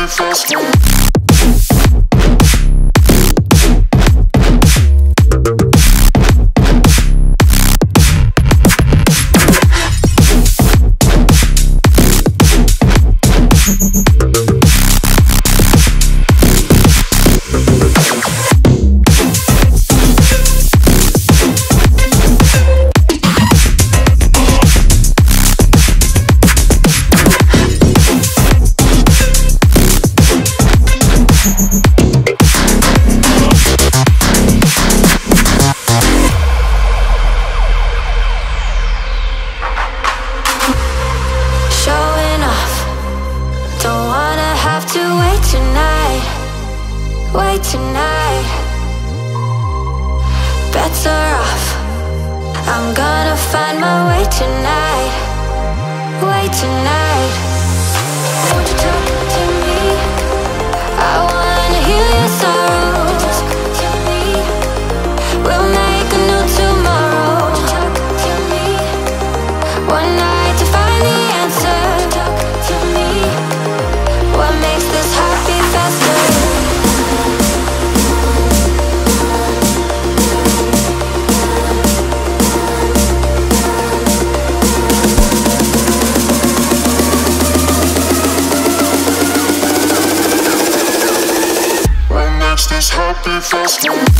faster. Wait tonight, better off. I'm gonna find my way tonight. Wait tonight. Won't you talk to me? I wanna heal your sorrows. Talk to me. We'll make a new tomorrow. Talk to me. One night to find the answer. Talk to me. What makes this heart beat faster? This heart beat faster.